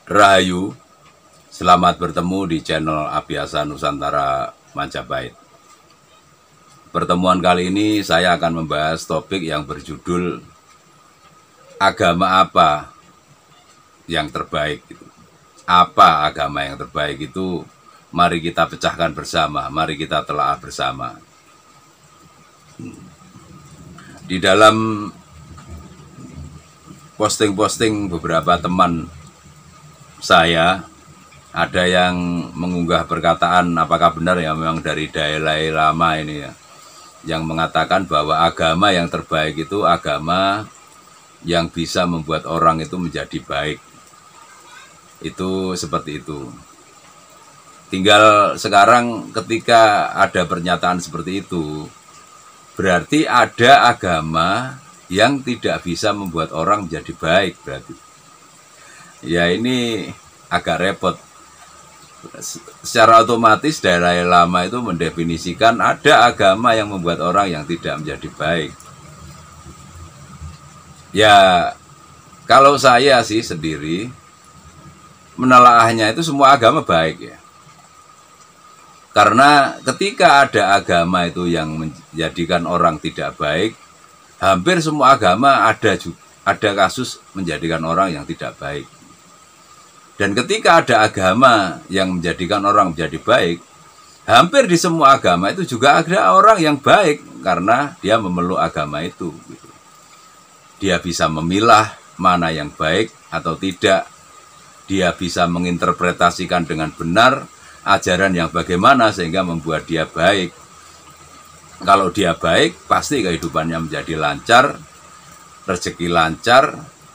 Rahayu, selamat bertemu di channel Abhyasa Nusantara Majapahit. Pertemuan kali ini saya akan membahas topik yang berjudul agama apa yang terbaik. Apa agama yang terbaik itu? Mari kita pecahkan bersama, mari kita telaah bersama. Di dalam posting-posting beberapa teman saya, ada yang mengunggah perkataan, apakah benar ya, memang dari Dalai Lama ini ya, yang mengatakan bahwa agama yang terbaik itu agama yang bisa membuat orang itu menjadi baik. Itu seperti itu. Tinggal sekarang ketika ada pernyataan seperti itu, berarti ada agama yang tidak bisa membuat orang menjadi baik berarti. Ya ini agak repot. Secara otomatis Dalai Lama itu mendefinisikan ada agama yang membuat orang yang tidak menjadi baik. Ya kalau saya sih sendiri menelaahnya itu semua agama baik ya. Karena ketika ada agama itu yang menjadikan orang tidak baik, hampir semua agama ada kasus menjadikan orang yang tidak baik. Dan ketika ada agama yang menjadikan orang menjadi baik, hampir di semua agama itu juga ada orang yang baik karena dia memeluk agama itu. Dia bisa memilah mana yang baik atau tidak. Dia bisa menginterpretasikan dengan benar ajaran yang bagaimana sehingga membuat dia baik. Kalau dia baik, pasti kehidupannya menjadi lancar, rezeki lancar,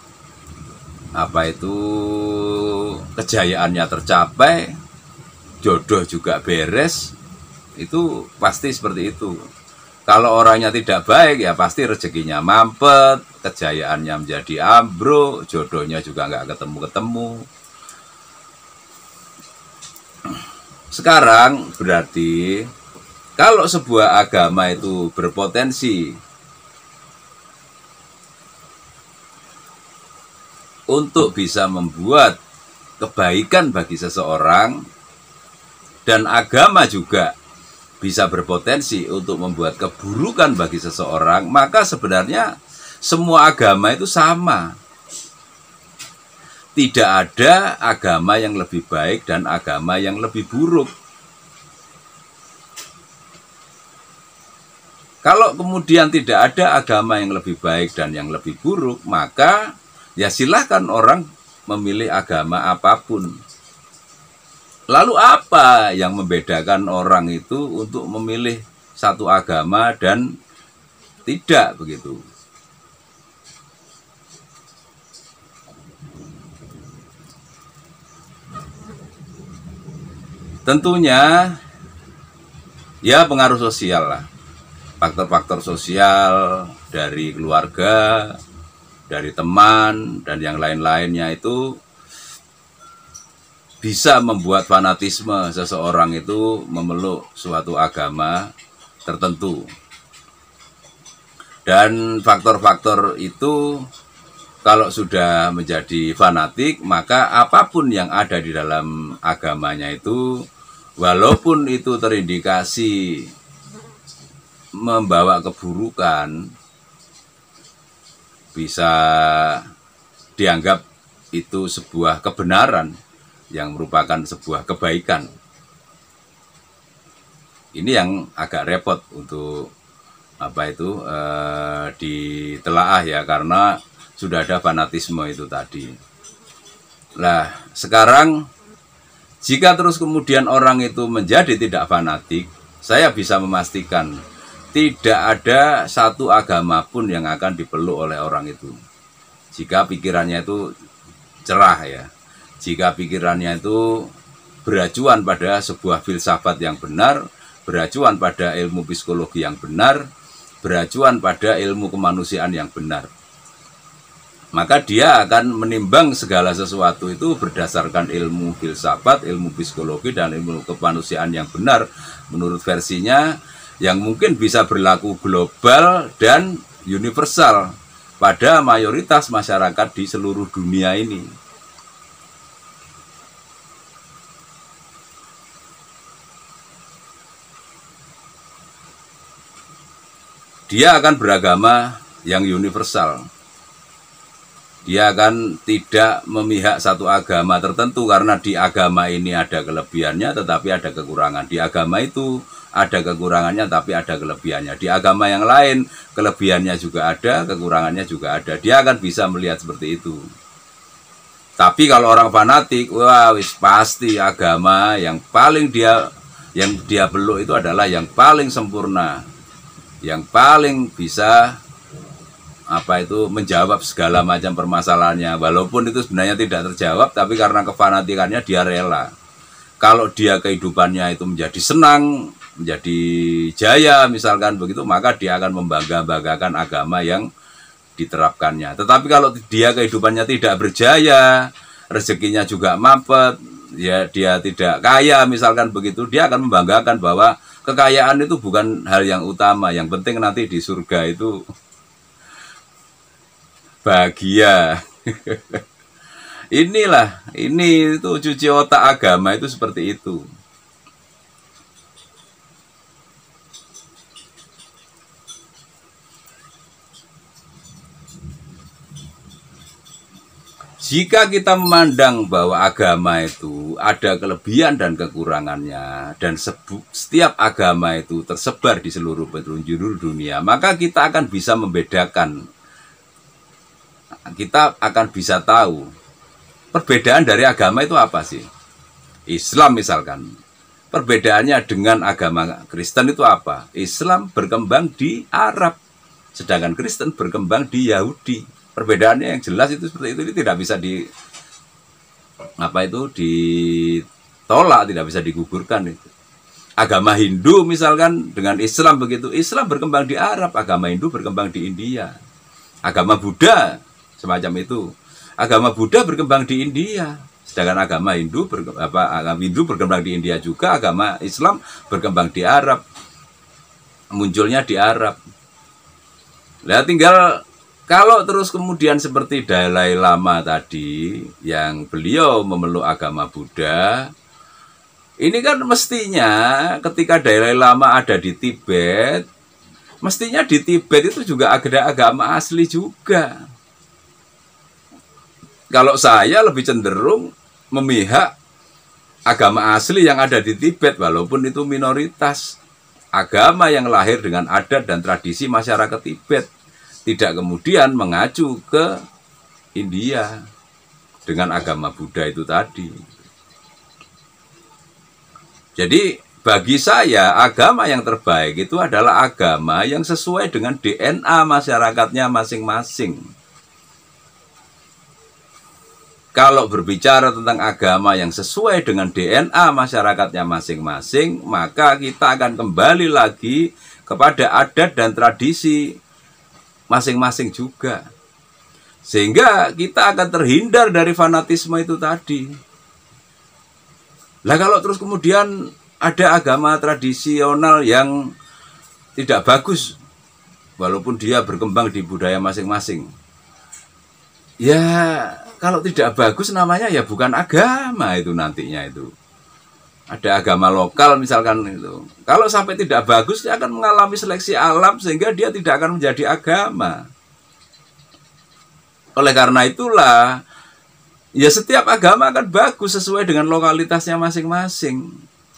kejayaannya tercapai, jodoh juga beres, itu pasti seperti itu. Kalau orangnya tidak baik, ya pasti rezekinya mampet, kejayaannya menjadi ambruk, jodohnya juga nggak ketemu-ketemu. Sekarang berarti kalau sebuah agama itu berpotensi untuk bisa membuat kebaikan bagi seseorang, dan agama juga bisa berpotensi untuk membuat keburukan bagi seseorang, maka sebenarnya semua agama itu sama. Tidak ada agama yang lebih baik dan agama yang lebih buruk. Kalau kemudian tidak ada agama yang lebih baik dan yang lebih buruk, maka ya silahkan orang memilih agama apapun. Lalu apa yang membedakan orang itu untuk memilih satu agama dan tidak begitu? Tentunya ya pengaruh sosial lah. Faktor-faktor sosial dari keluarga, dari teman, dan yang lain-lainnya itu bisa membuat fanatisme seseorang itu memeluk suatu agama tertentu. Dan faktor-faktor itu kalau sudah menjadi fanatik, maka apapun yang ada di dalam agamanya itu, walaupun itu terindikasi membawa keburukan, bisa dianggap itu sebuah kebenaran yang merupakan sebuah kebaikan. Ini yang agak repot untuk ditelaah ya, karena sudah ada fanatisme itu tadi. Nah, sekarang jika terus kemudian orang itu menjadi tidak fanatik, saya bisa memastikan tidak ada satu agama pun yang akan dipeluk oleh orang itu. Jika pikirannya itu cerah ya, jika pikirannya itu beracuan pada sebuah filsafat yang benar, beracuan pada ilmu psikologi yang benar, beracuan pada ilmu kemanusiaan yang benar, maka dia akan menimbang segala sesuatu itu berdasarkan ilmu filsafat, ilmu psikologi, dan ilmu kemanusiaan yang benar menurut versinya, yang mungkin bisa berlaku global dan universal pada mayoritas masyarakat di seluruh dunia ini. dia akan beragama yang universal. Dia akan tidak memihak satu agama tertentu, karena di agama ini ada kelebihannya tetapi ada kekurangan. Di agama itu ada kekurangannya tapi ada kelebihannya. Di agama yang lain kelebihannya juga ada, kekurangannya juga ada. Dia akan bisa melihat seperti itu. Tapi kalau orang fanatik, wah wis pasti agama yang paling dia peluk itu adalah yang paling sempurna, yang paling bisa menjawab segala macam permasalahannya. Walaupun itu sebenarnya tidak terjawab, tapi karena kefanatikannya dia rela. Kalau dia kehidupannya itu menjadi senang, menjadi jaya misalkan begitu, maka dia akan membangga-banggakan agama yang diterapkannya. Tetapi kalau dia kehidupannya tidak berjaya, rezekinya juga mampet, ya dia tidak kaya misalkan begitu, dia akan membanggakan bahwa kekayaan itu bukan hal yang utama. Yang penting nanti di surga itu bahagia. Ini itu cuci otak agama itu seperti itu. Jika kita memandang bahwa agama itu ada kelebihan dan kekurangannya, dan setiap agama itu tersebar di seluruh penjuru dunia, maka kita akan bisa membedakan. Kita akan bisa tahu perbedaan dari agama itu apa sih. Islam misalkan, perbedaannya dengan agama Kristen itu apa? Islam berkembang di Arab, sedangkan Kristen berkembang di Yahudi. Perbedaannya yang jelas itu seperti itu. Ini tidak bisa ditolak, tidak bisa digugurkan itu. Agama Hindu misalkan dengan Islam begitu, Islam berkembang di Arab, agama Hindu berkembang di India. Agama Buddha semacam itu, agama Buddha berkembang di India, sedangkan agama Hindu berkembang di India juga, agama Islam berkembang di Arab, munculnya di Arab. Nah, tinggal kalau terus kemudian seperti Dalai Lama tadi, yang beliau memeluk agama Buddha, ini kan mestinya ketika Dalai Lama ada di Tibet, mestinya di Tibet itu juga ada agama asli juga. Kalau saya lebih cenderung memihak agama asli yang ada di Tibet, walaupun itu minoritas. Agama yang lahir dengan adat dan tradisi masyarakat Tibet, tidak kemudian mengacu ke India dengan agama Buddha itu tadi. Jadi bagi saya agama yang terbaik itu adalah agama yang sesuai dengan DNA masyarakatnya masing-masing. Kalau berbicara tentang agama yang sesuai dengan DNA masyarakatnya masing-masing, maka kita akan kembali lagi kepada adat dan tradisi masing-masing juga, sehingga kita akan terhindar dari fanatisme itu tadi. Lah kalau terus kemudian ada agama tradisional yang tidak bagus, walaupun dia berkembang di budaya masing-masing, ya kalau tidak bagus namanya ya bukan agama itu nantinya itu. Ada agama lokal misalkan itu. Kalau sampai tidak bagus, dia akan mengalami seleksi alam sehingga dia tidak akan menjadi agama. Oleh karena itulah, ya setiap agama akan bagus sesuai dengan lokalitasnya masing-masing.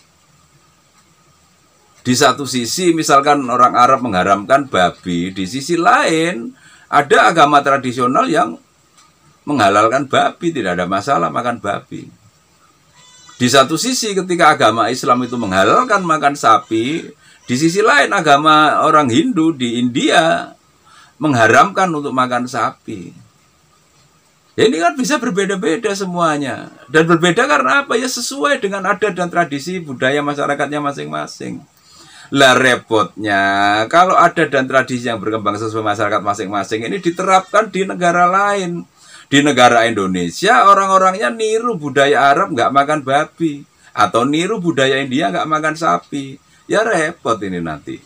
Di satu sisi misalkan orang Arab mengharamkan babi, di sisi lain ada agama tradisional yang menghalalkan babi, tidak ada masalah makan babi. Di satu sisi ketika agama Islam itu menghalalkan makan sapi, di sisi lain agama orang Hindu di India mengharamkan untuk makan sapi. Ya, ini kan bisa berbeda-beda semuanya. Dan berbeda karena apa? Ya sesuai dengan adat dan tradisi budaya masyarakatnya masing-masing. Lah repotnya, kalau adat dan tradisi yang berkembang sesuai masyarakat masing-masing ini diterapkan di negara lain. Di negara Indonesia, orang-orangnya niru budaya Arab nggak makan babi, atau niru budaya India nggak makan sapi. Ya repot ini nanti.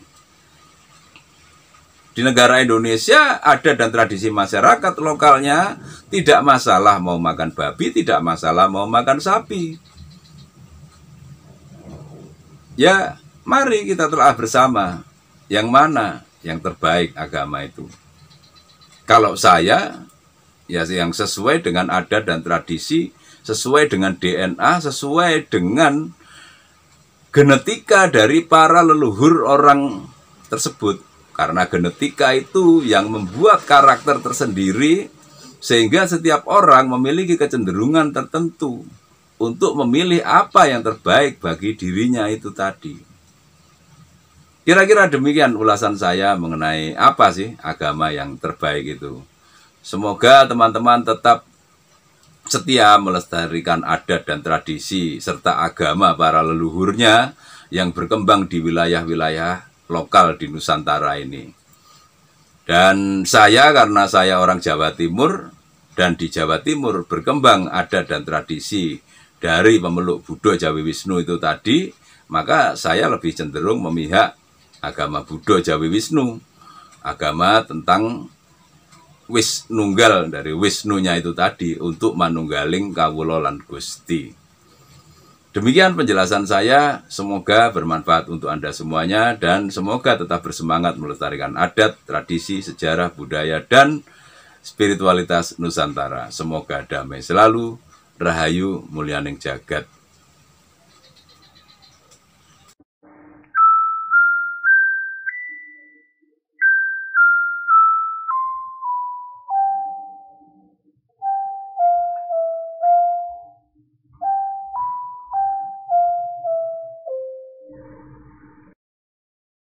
Di negara Indonesia, adat dan tradisi masyarakat lokalnya tidak masalah mau makan babi, tidak masalah mau makan sapi. Ya, mari kita telah bersama. Yang mana? yang terbaik agama itu. Kalau saya, ya yang sesuai dengan adat dan tradisi, sesuai dengan DNA, sesuai dengan genetika dari para leluhur orang tersebut. Karena genetika itu yang membuat karakter tersendiri, sehingga setiap orang memiliki kecenderungan tertentu untuk memilih apa yang terbaik bagi dirinya itu tadi. Kira-kira demikian ulasan saya mengenai apa sih agama yang terbaik itu. Semoga teman-teman tetap setia melestarikan adat dan tradisi serta agama para leluhurnya yang berkembang di wilayah-wilayah lokal di Nusantara ini. Dan saya, karena saya orang Jawa Timur, dan di Jawa Timur berkembang adat dan tradisi dari pemeluk Buddha Jawi Wisnu itu tadi, maka saya lebih cenderung memihak agama Buddha Jawi Wisnu, agama tentang Wisnunggal, dari Wisnunya itu tadi, untuk manunggaling kawula lan Gusti. Demikian penjelasan saya, semoga bermanfaat untuk Anda semuanya, dan semoga tetap bersemangat melestarikan adat, tradisi, sejarah, budaya, dan spiritualitas Nusantara. Semoga damai selalu, rahayu mulyaning jagat.